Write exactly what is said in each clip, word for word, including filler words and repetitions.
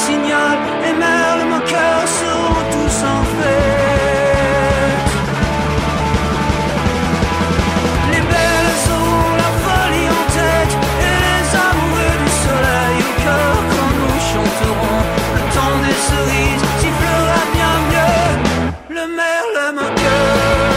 rossignol et merle moqueur seront tous en fête. Les belles auront la folie en tête et les amoureux du soleil au cœur quand nous chanterons. Le temps des cerises sifflera bien mieux le merle moqueur.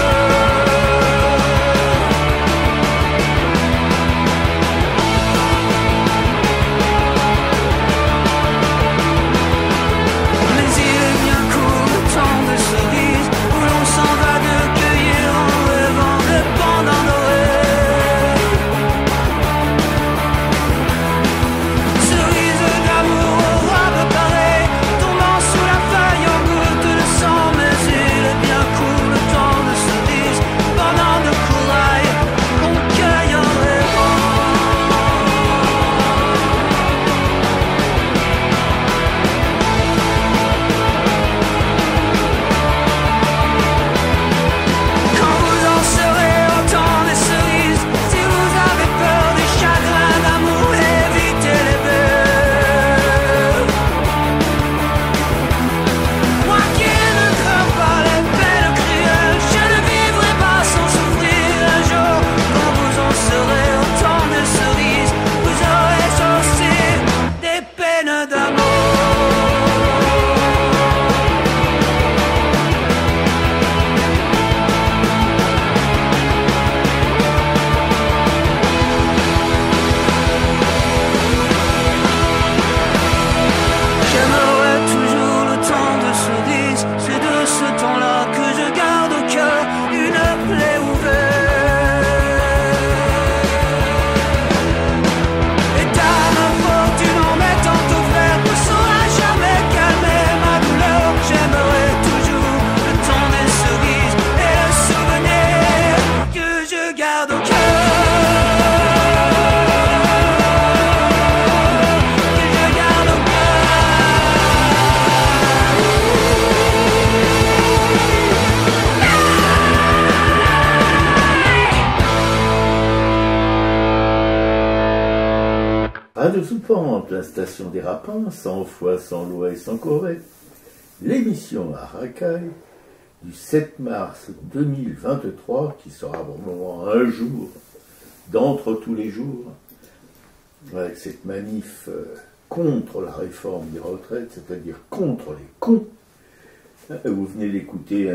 Radio Soupente, la station des Rapins, sans foi, sans loi et sans corvée. L'émission à Racaille du sept mars deux mille vingt-trois, qui sera probablement un jour d'entre tous les jours, avec cette manif contre la réforme des retraites, c'est-à-dire contre les cons. Vous venez d'écouter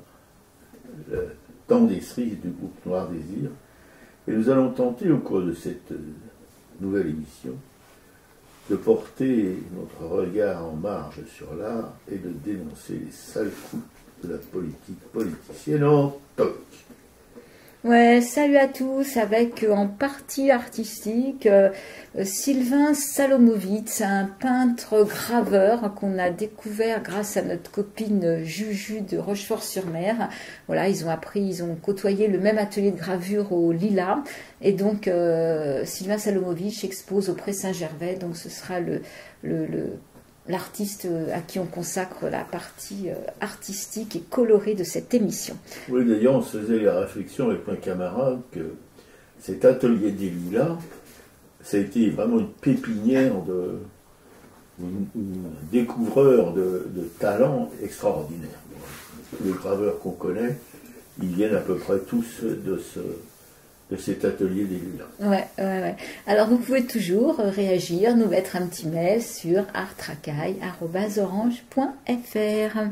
le temps des cerises du groupe Noir Désir, et nous allons tenter au cours de cette nouvelle émission de porter notre regard en marge sur l'art et de dénoncer les sales coups de la politique politicienne en toc. Ouais, salut à tous, avec euh, en partie artistique euh, Sylvain Salomovitz, un peintre graveur qu'on a découvert grâce à notre copine Juju de Rochefort-sur-Mer. Voilà, ils ont appris, ils ont côtoyé le même atelier de gravure au Lila, et donc euh, Sylvain Salomovitz expose au Pré Saint-Gervais, donc ce sera le, le, le l'artiste à qui on consacre la partie artistique et colorée de cette émission. Oui, d'ailleurs, on se faisait la réflexion avec un camarade que cet atelier des Lilas, ça a été vraiment une pépinière de un découvreur de, de talents extraordinaires. Les graveurs qu'on connaît, ils viennent à peu près tous de ce... de cet atelier des Lilas. Ouais, ouais, ouais. Alors vous pouvez toujours réagir, nous mettre un petit mail sur artracaille arobase orange point f r.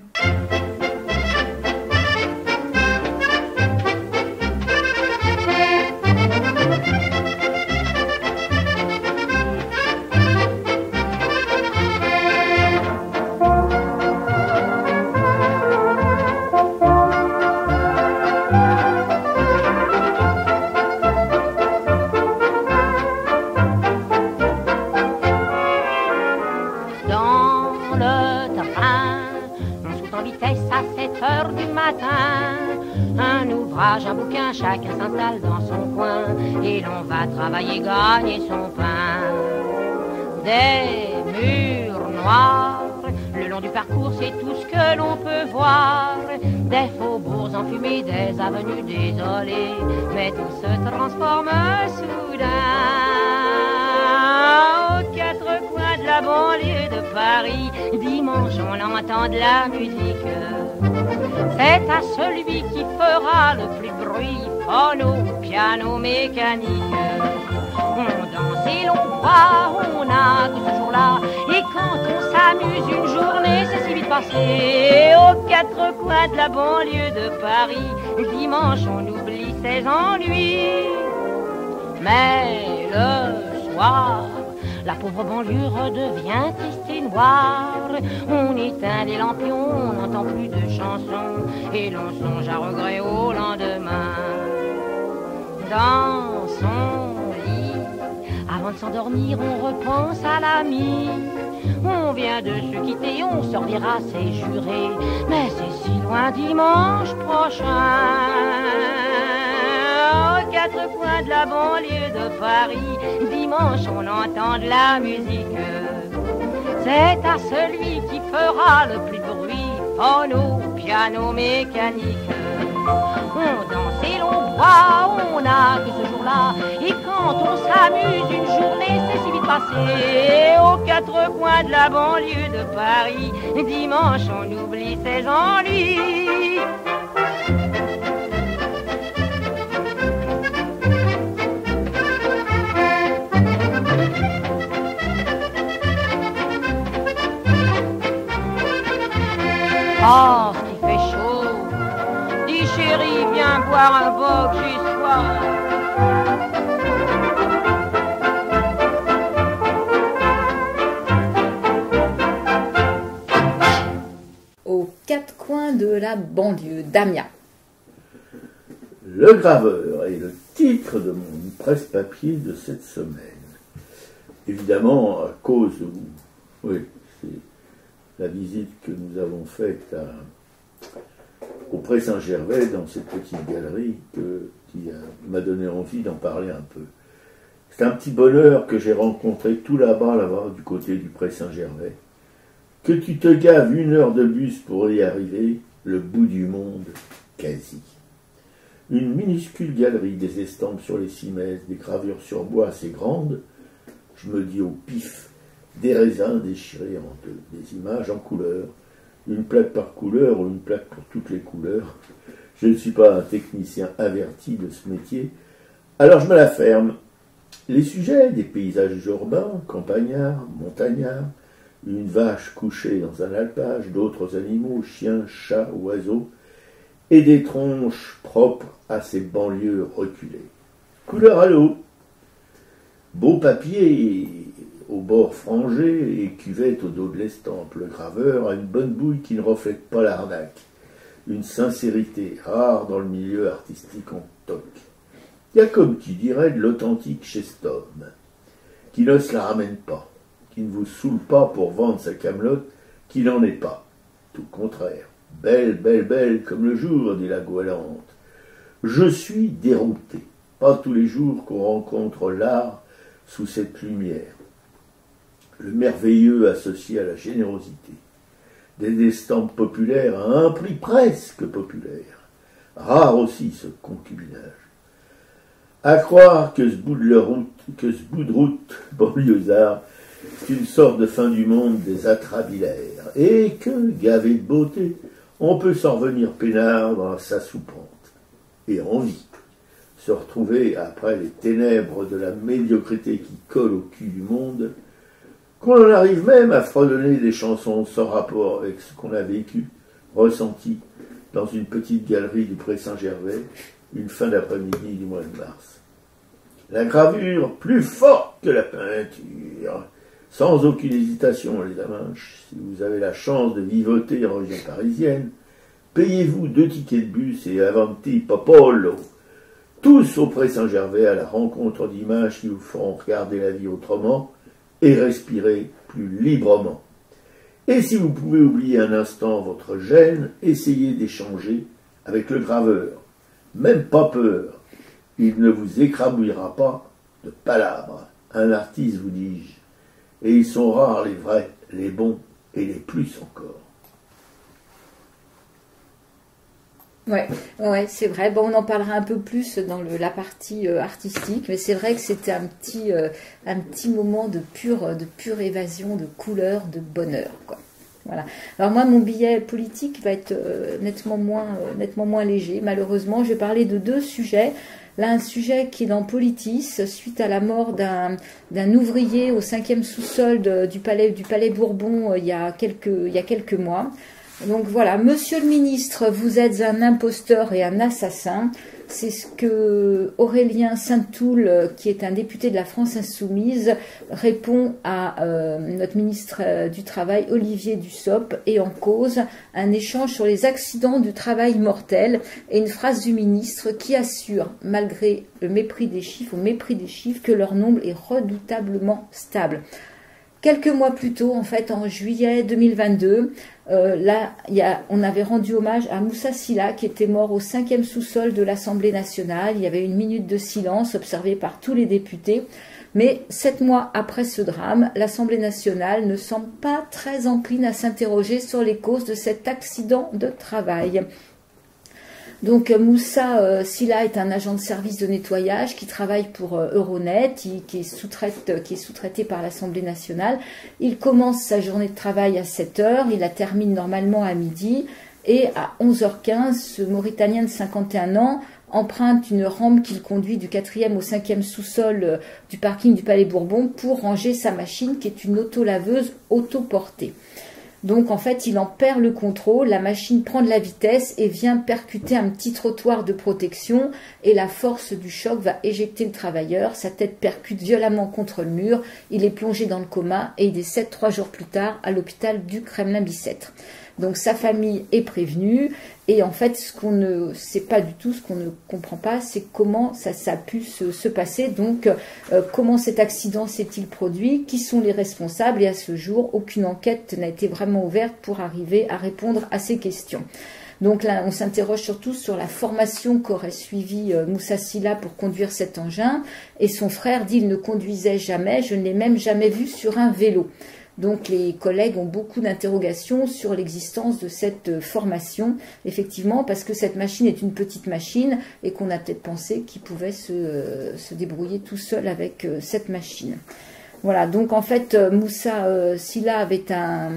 Un bouquin, chacun s'installe dans son coin et l'on va travailler, gagner son pain. Des murs noirs, le long du parcours, c'est tout ce que l'on peut voir. Des faubourgs enfumés, des avenues désolées, mais tout se transforme soudain. Aux quatre coins de la banlieue de Paris. Dimanche, on entend de la musique. C'est à celui qui fera le plus de bruit, phono, piano, mécanique. On danse et l'on boit, on a tout ce jour-là. Et quand on s'amuse une journée, c'est si vite passé. Aux quatre coins de la banlieue de Paris, dimanche, on oublie ses ennuis. Mais le soir, la pauvre banlieue redevient triste et noire. On éteint les lampions, on n'entend plus de chansons, et l'on songe à regret au lendemain. Dans son lit, avant de s'endormir, on repense à l'ami. On vient de se quitter, on se reverra, c'est juré, mais c'est si loin dimanche prochain. Aux quatre coins de la banlieue de Paris, dimanche on entend de la musique. C'est à celui qui fera le plus de bruit, phono, piano, mécanique. On danse et l'on boit, on a que ce jour-là. Et quand on s'amuse une journée, c'est si vite passé. Aux quatre coins de la banlieue de Paris, dimanche on oublie ses ennuis. Oh, qu'il fait chaud. Dis chérie, viens boire un boc, j'ai soif. Aux quatre coins de la banlieue, Damien. Le graveur est le titre de mon presse-papier de cette semaine. Évidemment, à cause de vous. Oui, c'est la visite que nous avons faite à, au Pré Saint-Gervais, dans cette petite galerie, que, qui m'a donné envie d'en parler un peu. C'est un petit bonheur que j'ai rencontré tout là-bas, là-bas, du côté du Pré Saint-Gervais. Que tu te gaves une heure de bus pour y arriver, le bout du monde, quasi. Une minuscule galerie, des estampes sur les cimaises, des gravures sur bois assez grandes, je me dis au pif, des raisins déchirés en deux, des images en couleur, une plaque par couleur ou une plaque pour toutes les couleurs. Je ne suis pas un technicien averti de ce métier, alors je me la ferme. Les sujets, des paysages urbains, campagnards, montagnards, une vache couchée dans un alpage, d'autres animaux, chiens, chats, oiseaux, et des tronches propres à ces banlieues reculées. Couleur à l'eau, beau papier au bord frangé et cuvette au dos de l'estampe. Le graveur a une bonne bouille qui ne reflète pas l'arnaque. Une sincérité rare dans le milieu artistique en toc. Il y a comme qui dirait de l'authentique chez cet homme, qui ne se la ramène pas, qui ne vous saoule pas pour vendre sa camelote, qui n'en est pas. Tout le contraire. Belle, belle, belle comme le jour, dit la Goualante. Je suis dérouté. Pas tous les jours qu'on rencontre l'art sous cette lumière. Le merveilleux associé à la générosité. Des estampes populaires à un prix presque populaire. Rare aussi ce concubinage. À croire que ce bout de, route, que ce bout de route banlieusard, c'est une sorte de fin du monde des atrabilaires, et que, gavé de beauté, on peut s'en revenir peinard dans sa soupente, et envie, se retrouver après les ténèbres de la médiocrité qui colle au cul du monde, qu'on en arrive même à fredonner des chansons sans rapport avec ce qu'on a vécu, ressenti dans une petite galerie du Pré Saint-Gervais, une fin d'après-midi du mois de mars. La gravure plus forte que la peinture, sans aucune hésitation, les amanches, si vous avez la chance de vivoter en région parisienne, payez-vous deux tickets de bus et avanti popolo, tous au Pré Saint-Gervais à la rencontre d'images qui vous feront regarder la vie autrement et respirer plus librement. Et si vous pouvez oublier un instant votre gêne, essayez d'échanger avec le graveur. Même pas peur, il ne vous écrabouillera pas de palabres. Un artiste, vous dis-je. Et ils sont rares les vrais, les bons et les plus encore. Ouais, ouais, c'est vrai. Bon, on en parlera un peu plus dans le, la partie euh, artistique, mais c'est vrai que c'était un petit, euh, un petit moment de pure, de pure évasion, de couleur, de bonheur, quoi. Voilà. Alors moi, mon billet politique va être euh, nettement moins, euh, nettement moins léger. Malheureusement, je vais parler de deux sujets. Là, un sujet qui est dans Politis, suite à la mort d'un d'un ouvrier au cinquième sous-sol de, du palais du Palais Bourbon euh, il y a quelques, il y a quelques mois. Donc voilà, Monsieur le ministre, vous êtes un imposteur et un assassin. C'est ce que Aurélien Saint-Toul, qui est un député de la France Insoumise, répond à euh, notre ministre euh, du Travail, Olivier Dussopt, et en cause un échange sur les accidents du travail mortel et une phrase du ministre qui assure, malgré le mépris des chiffres, au mépris des chiffres, que leur nombre est redoutablement stable. Quelques mois plus tôt, en fait, en juillet deux mille vingt-deux, euh, là, y a, on avait rendu hommage à Moussa Sylla, qui était mort au cinquième sous-sol de l'Assemblée nationale. Il y avait une minute de silence observée par tous les députés. Mais sept mois après ce drame, l'Assemblée nationale ne semble pas très encline à s'interroger sur les causes de cet accident de travail. Donc Moussa euh, Sylla est un agent de service de nettoyage qui travaille pour euh, Euronet, il, qui, est sous-traite, qui est sous-traité par l'Assemblée nationale. Il commence sa journée de travail à sept heures, il la termine normalement à midi, et à onze heures quinze, ce Mauritanien de cinquante et un ans emprunte une rampe qu'il conduit du quatrième au cinquième sous-sol euh, du parking du Palais Bourbon pour ranger sa machine qui est une autolaveuse autoportée. Donc en fait, il en perd le contrôle, la machine prend de la vitesse et vient percuter un petit trottoir de protection et la force du choc va éjecter le travailleur. Sa tête percute violemment contre le mur, il est plongé dans le coma et il décède trois jours plus tard à l'hôpital du Kremlin-Bicêtre. Donc sa famille est prévenue et en fait ce qu'on ne sait pas du tout, ce qu'on ne comprend pas, c'est comment ça, ça a pu se, se passer. Donc euh, comment cet accident s'est-il produit, qui sont les responsables, et à ce jour aucune enquête n'a été vraiment ouverte pour arriver à répondre à ces questions. Donc là, on s'interroge surtout sur la formation qu'aurait suivi euh, Moussa Sylla pour conduire cet engin, et son frère dit il ne conduisait jamais, je ne l'ai même jamais vu sur un vélo. Donc les collègues ont beaucoup d'interrogations sur l'existence de cette formation, effectivement, parce que cette machine est une petite machine et qu'on a peut-être pensé qu'il pouvait se, euh, se débrouiller tout seul avec euh, cette machine. Voilà, donc en fait, euh, Moussa euh, Sylla avait un,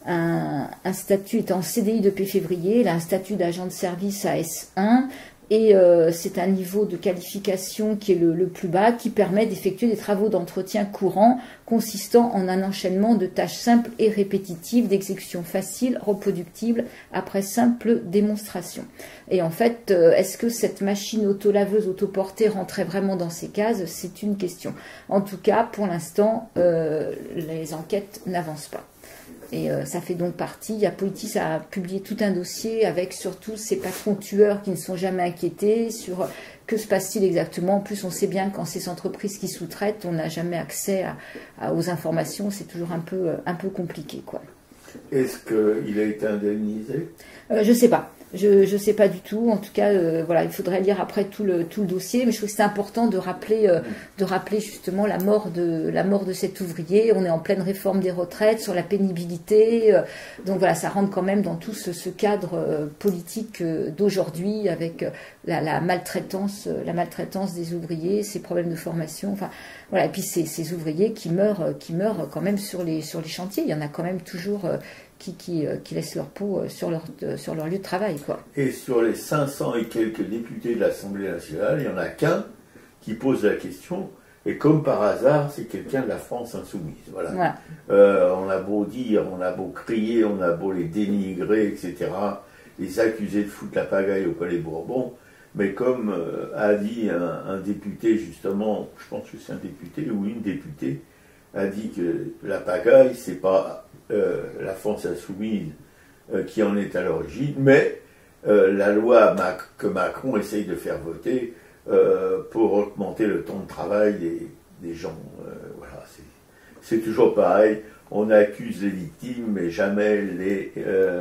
un, un statut, était en C D I depuis février, il a un statut d'agent de service à S un. Et euh, c'est un niveau de qualification qui est le, le plus bas, qui permet d'effectuer des travaux d'entretien courants consistant en un enchaînement de tâches simples et répétitives, d'exécution facile, reproductible, après simple démonstration. Et en fait, euh, est-ce que cette machine autolaveuse, autoportée rentrait vraiment dans ces cases? C'est une question. En tout cas, pour l'instant, euh, les enquêtes n'avancent pas. Et euh, ça fait donc partie, il y a Politis a publié tout un dossier avec surtout ces patrons tueurs qui ne sont jamais inquiétés sur que se passe-t-il exactement. En plus, on sait bien que quand ces entreprises qui sous-traitent, on n'a jamais accès à, à, aux informations, c'est toujours un peu, un peu compliqué, quoi. Est-ce qu'il a été indemnisé? euh, Je ne sais pas. Je ne sais pas du tout. En tout cas, euh, voilà, il faudrait lire après tout le, tout le dossier. Mais je trouve que c'est important de rappeler, euh, de rappeler justement la mort de, la mort de cet ouvrier. On est en pleine réforme des retraites, sur la pénibilité. Euh, donc voilà, ça rentre quand même dans tout ce, ce cadre euh, politique euh, d'aujourd'hui avec euh, la, la maltraitance, euh, la maltraitance des ouvriers, ces problèmes de formation. Enfin, voilà. Et puis ces, ces ouvriers qui meurent, euh, qui meurent quand même sur les, sur les chantiers. Il y en a quand même toujours. Euh, Qui, qui, qui laissent leur peau sur leur, sur leur lieu de travail, quoi. Et sur les cinq cents et quelques députés de l'Assemblée nationale, il n'y en a qu'un qui pose la question, et comme par hasard, c'est quelqu'un de la France insoumise. Voilà. Voilà. Euh, on a beau dire, on a beau crier, on a beau les dénigrer, et cetera, les accuser de foutre la pagaille au Palais Bourbon, mais comme euh, a dit un, un député, justement, je pense que c'est un député ou une députée, a dit que la pagaille, c'est pas Euh, la France insoumise euh, qui en est à l'origine, mais euh, la loi Mac que Macron essaye de faire voter euh, pour augmenter le temps de travail des, des gens. Euh, voilà, c'est toujours pareil, on accuse les victimes, mais jamais les, euh,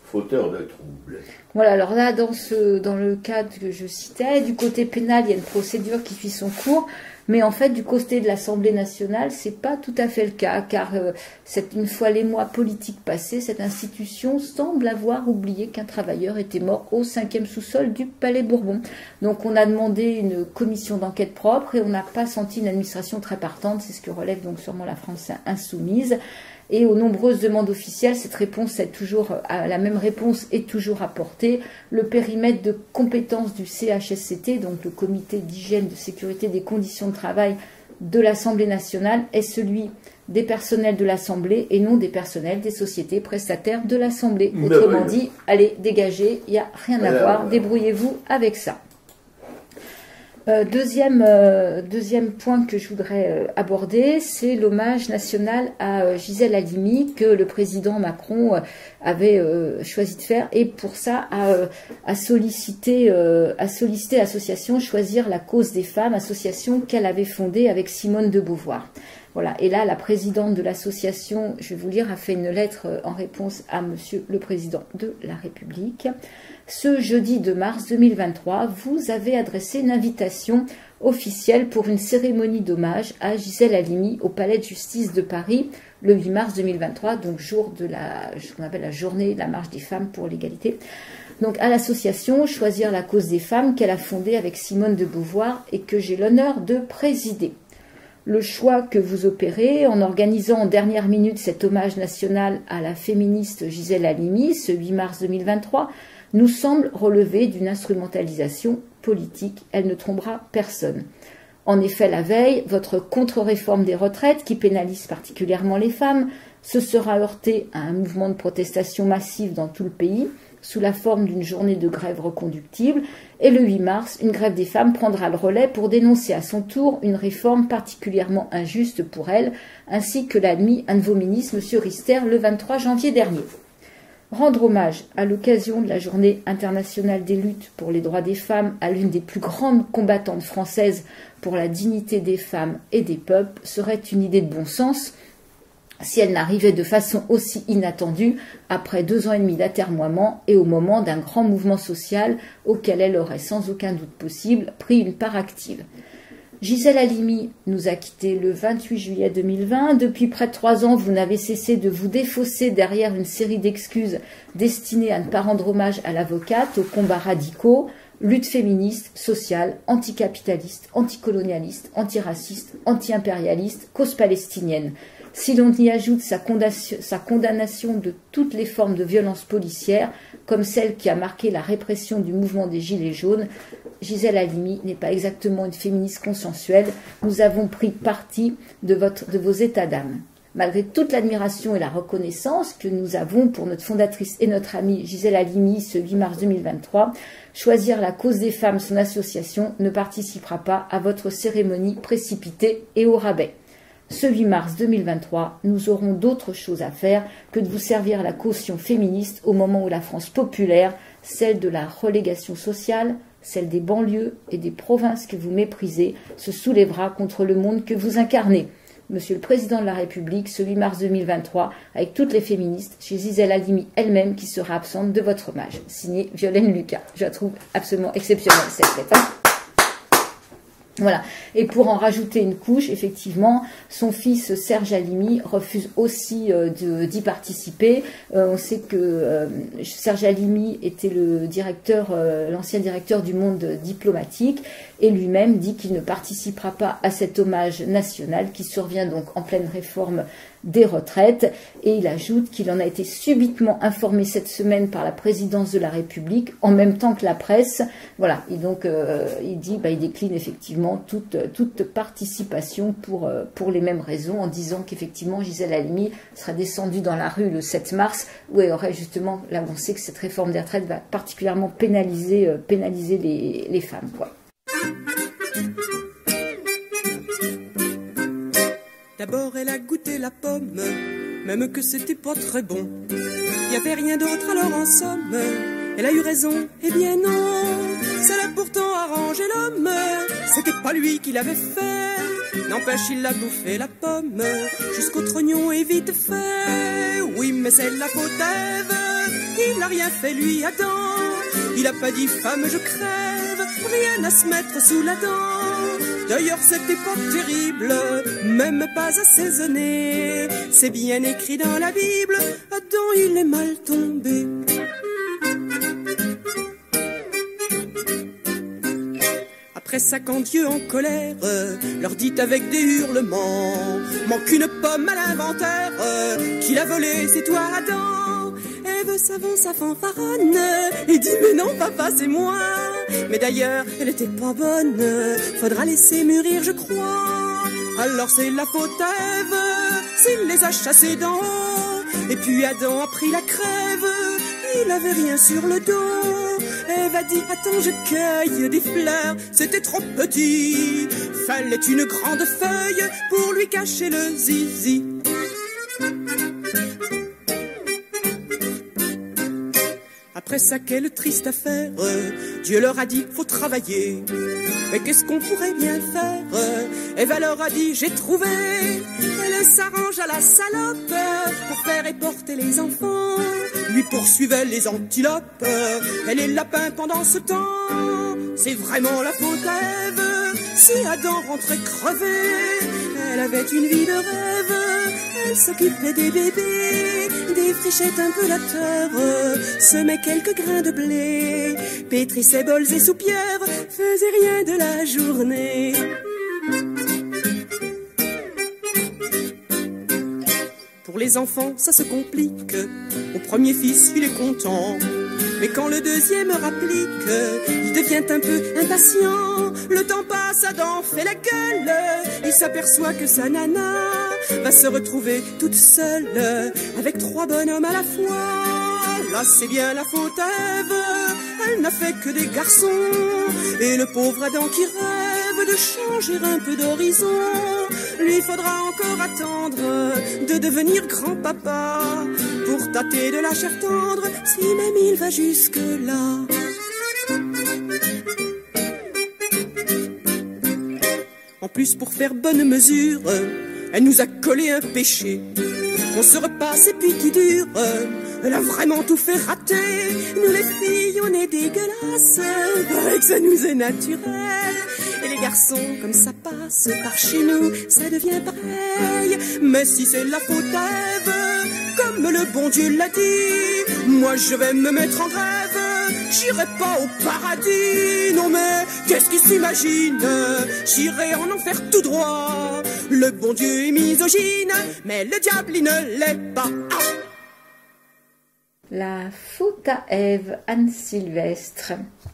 fauteur de troubles. Voilà, alors là, dans, ce, dans le cadre que je citais, du côté pénal, il y a une procédure qui suit son cours, mais en fait, du côté de l'Assemblée nationale, c'est pas tout à fait le cas, car euh, cette, une fois les mois politiques passés, cette institution semble avoir oublié qu'un travailleur était mort au cinquième sous-sol du Palais Bourbon. Donc on a demandé une commission d'enquête propre et on n'a pas senti une administration très partante, c'est ce que relève donc sûrement la France insoumise. Et aux nombreuses demandes officielles, cette réponse est toujours, la même réponse est toujours apportée. Le périmètre de compétence du C H S C T, donc le Comité d'hygiène, de sécurité des conditions de travail de l'Assemblée nationale, est celui des personnels de l'Assemblée et non des personnels des sociétés prestataires de l'Assemblée. Autrement dit, allez, dégagez, il n'y a rien à voir, débrouillez-vous avec ça. Euh, deuxième, euh, deuxième point que je voudrais euh, aborder, c'est l'hommage national à euh, Gisèle Halimi que le président Macron euh, avait euh, choisi de faire, et pour ça a, euh, a sollicité, euh, a sollicité l'association Choisir la cause des femmes, association qu'elle avait fondée avec Simone de Beauvoir. Voilà. Et là, la présidente de l'association, je vais vous lire, a fait une lettre euh, en réponse à Monsieur le Président de la République. Ce jeudi deux mars deux mille vingt-trois, vous avez adressé une invitation officielle pour une cérémonie d'hommage à Gisèle Halimi au Palais de Justice de Paris le huit mars deux mille vingt-trois, donc jour de la, ce qu'on appelle la journée de la marche des femmes pour l'égalité. Donc à l'association Choisir la cause des femmes qu'elle a fondée avec Simone de Beauvoir et que j'ai l'honneur de présider. Le choix que vous opérez en organisant en dernière minute cet hommage national à la féministe Gisèle Halimi ce huit mars deux mille vingt-trois nous semble relever d'une instrumentalisation politique. Elle ne trompera personne. En effet, la veille, votre contre-réforme des retraites, qui pénalise particulièrement les femmes, se sera heurtée à un mouvement de protestation massive dans tout le pays, sous la forme d'une journée de grève reconductible, et le huit mars, une grève des femmes prendra le relais pour dénoncer à son tour une réforme particulièrement injuste pour elle, ainsi que l'a admis un de vos ministres, M. Rister, le vingt-trois janvier dernier. Rendre hommage à l'occasion de la Journée internationale des luttes pour les droits des femmes à l'une des plus grandes combattantes françaises pour la dignité des femmes et des peuples serait une idée de bon sens si elle n'arrivait de façon aussi inattendue après deux ans et demi d'atermoiement et au moment d'un grand mouvement social auquel elle aurait sans aucun doute possible pris une part active. Gisèle Halimi nous a quittés le vingt-huit juillet deux mille vingt. Depuis près de trois ans, vous n'avez cessé de vous défausser derrière une série d'excuses destinées à ne pas rendre hommage à l'avocate, aux combats radicaux, lutte féministe, sociale, anticapitaliste, anticolonialiste, antiraciste, anti-impérialiste, cause palestinienne. Si l'on y ajoute sa condamnation, sa condamnation de toutes les formes de violence policière, comme celle qui a marqué la répression du mouvement des Gilets jaunes, Gisèle Halimi n'est pas exactement une féministe consensuelle. Nous avons pris parti de, votre, de vos états d'âme. Malgré toute l'admiration et la reconnaissance que nous avons pour notre fondatrice et notre amie Gisèle Halimi ce huit mars deux mille vingt-trois, Choisir la cause des femmes, son association, ne participera pas à votre cérémonie précipitée et au rabais. Ce huit mars deux mille vingt-trois, nous aurons d'autres choses à faire que de vous servir la caution féministe au moment où la France populaire, celle de la relégation sociale, celle des banlieues et des provinces que vous méprisez, se soulèvera contre le monde que vous incarnez. Monsieur le Président de la République, ce huit mars deux mille vingt-trois, avec toutes les féministes, chez Gisèle Halimi elle-même qui sera absente de votre hommage. Signé Violaine Lucas. Je la trouve absolument exceptionnelle, cette lettre. Voilà. Et pour en rajouter une couche, effectivement, son fils Serge Halimi refuse aussi euh, d'y participer. Euh, on sait que euh, Serge Halimi était le directeur, euh, l'ancien directeur du Monde diplomatique, et lui-même dit qu'il ne participera pas à cet hommage national qui survient donc en pleine réforme des retraites, et il ajoute qu'il en a été subitement informé cette semaine par la présidence de la République en même temps que la presse. Voilà, et donc euh, il dit, bah, il décline effectivement toute, toute participation pour, euh, pour les mêmes raisons, en disant qu'effectivement Gisèle Halimi sera descendue dans la rue le sept mars, où elle aurait justement, là on sait que cette réforme des retraites va particulièrement pénaliser, euh, pénaliser les, les femmes, quoi. D'abord elle a goûté la pomme, même que c'était pas très bon. Y avait rien d'autre alors en somme, elle a eu raison, eh bien non. Ça l'a pourtant arrangé l'homme, c'était pas lui qui l'avait fait. N'empêche, il a bouffé la pomme jusqu'au trognon et vite fait. Oui, mais c'est la faute d'Ève. Il n'a rien fait, lui, Adam. Il a pas dit femme, je crève. Rien à se mettre sous la dent. D'ailleurs, c'était pas terrible, même pas assaisonné. C'est bien écrit dans la Bible. Adam, il est mal tombé. Après ça, quand Dieu en colère leur dit avec des hurlements, manque une pomme à l'inventaire, qui l'a volée, c'est toi Adam. Ève s'avance à fanfaronne et dit mais non papa c'est moi. Mais d'ailleurs elle était pas bonne, faudra laisser mûrir je crois. Alors c'est la faute à Ève s'il les a chassés d'en haut. Et puis Adam a pris la crève, il avait rien sur le dos. Ève a dit attends je cueille des fleurs, c'était trop petit. Fallait une grande feuille pour lui cacher le zizi. Après ça, quelle triste affaire, Dieu leur a dit faut travailler. Mais qu'est-ce qu'on pourrait bien faire? Ève leur a dit j'ai trouvé. Elle s'arrange à la salope pour faire et porter les enfants. Lui poursuivait les antilopes et les lapins pendant ce temps. C'est vraiment la faute à Ève si Adam rentrait crevé. Elle avait une vie de rêve. Elle s'occupait des bébés, défrichait un peu la terre, semait quelques grains de blé, pétrissait bols et soupières, faisait rien de la journée. Pour les enfants, ça se complique. Au premier fils, il est content. Mais quand le deuxième rapplique, il devient un peu impatient. Le temps passe, Adam fait la gueule. Il s'aperçoit que sa nana va se retrouver toute seule avec trois bonhommes à la fois. Là, c'est bien la faute à Ève. Elle n'a fait que des garçons. Et le pauvre Adam qui rêve de changer un peu d'horizon, lui faudra encore attendre de devenir grand-papa pour tâter de la chair tendre, si même il va jusque-là. En plus, pour faire bonne mesure, elle nous a collé un péché. On se repasse et puis qui dure, elle a vraiment tout fait rater. Nous les filles, on est dégueulasses, avec ça nous est naturel. Et les garçons, comme ça passe par chez nous, ça devient pareil. Mais si c'est la faute à Ève, comme le bon Dieu l'a dit, moi je vais me mettre en grève. J'irai pas au paradis, non mais qu'est-ce qu'il s'imagine? J'irai en enfer tout droit. Le bon Dieu est misogyne, mais le diable il ne l'est pas. Ah! La faute à Ève, Anne Sylvestre.